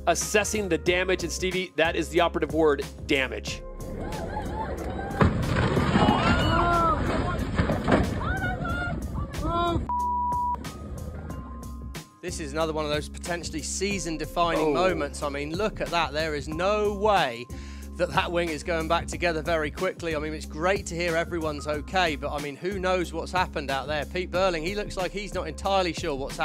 assessing the damage. And Stevie, that is the operative word, damage. This is another one of those potentially season-defining moments. I mean, look at that. There is no way that wing is going back together very quickly. I mean, it's great to hear everyone's okay, but I mean, who knows what's happened out there? Pete Burling, he looks like he's not entirely sure what's happened.